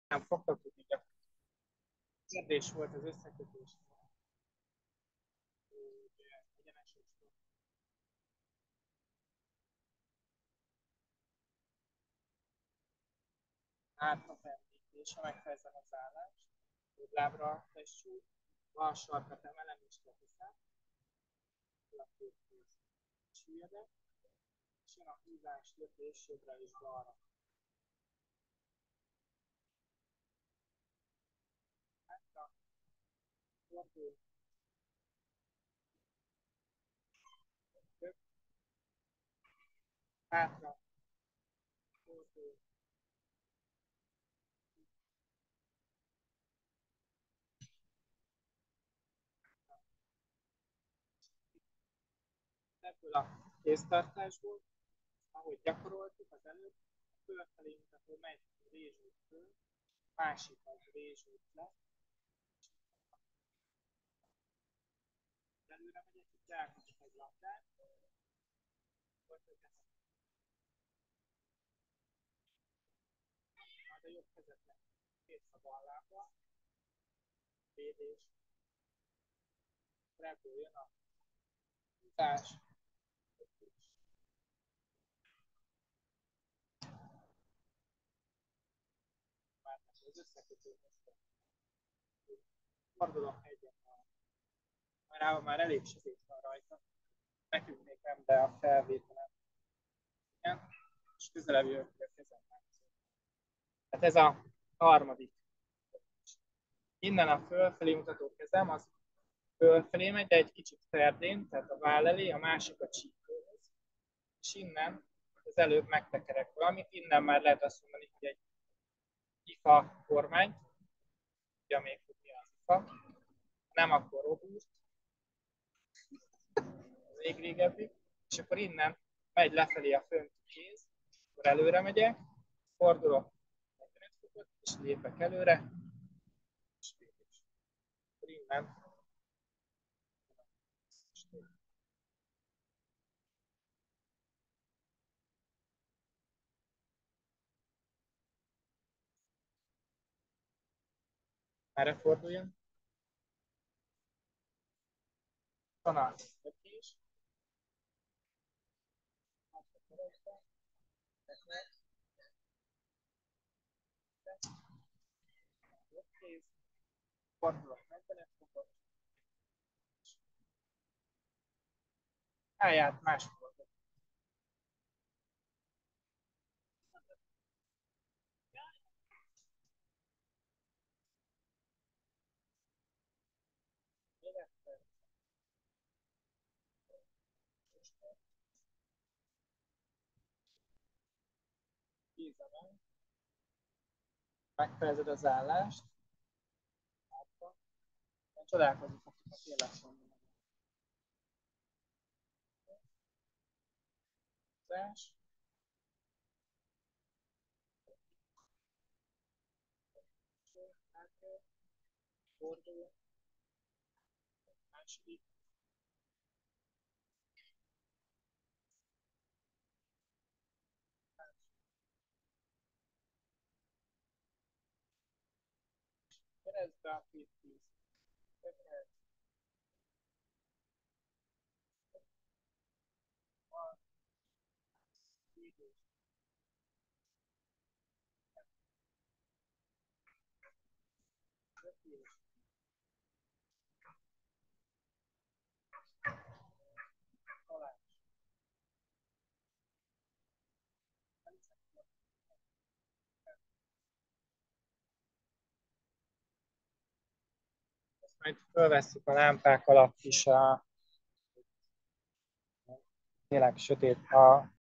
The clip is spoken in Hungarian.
Nem fogtok tudni gyakorolni. Kérdés volt az összekötés. Hátra fendítése, megfejezem az állást. Jobb lábra tessük, bal sarkat emelem és lehiszem. Süllyedek, és jön a húzás, lökés jobbra és balra. Hátra, fordul, tök, hátra, fordul, ebből a kéztartásból, ahogy gyakoroltuk az előbb, fölfelé mutató megy rézsút föl, másik az rézsút le, előre megyek, itt elkapok egy labdát, majd a jobb kezednek kész a bal lábra, védés, ebből jön a húzás, már az összekötőhöz fordulok egyet, már elég sötét van rajta, nekünk még nem, de a felvételen igen, és közelebb jövök a kezem. Tehát ez a harmadik. Innen a fölfelé mutató kezem, az fölfelé megy, de egy kicsit ferdén, tehát a váll elé, a másik a csípőhöz. És innen az előbb megtekerek valamit, innen már lehet azt mondani, hogy egy ifa kormány, ugye még tudni az ifa, nem akkor robust, még régebbi, és akkor innen megy lefelé a fönti kéz, akkor előre megyek, fordulok 45 fokot, és lépek előre, és végig. Akkor innen merre forduljon. Tanár, lökés, kéz, fordulok 45 fokot, pályát máskor. Megfejezed az állást, csodálkozni fogok, ha tényleg mondom. Húzás, fordul, második, keresztbe a két tíz. Majd fölvesszük a lámpák alatt is a tényleg sötét,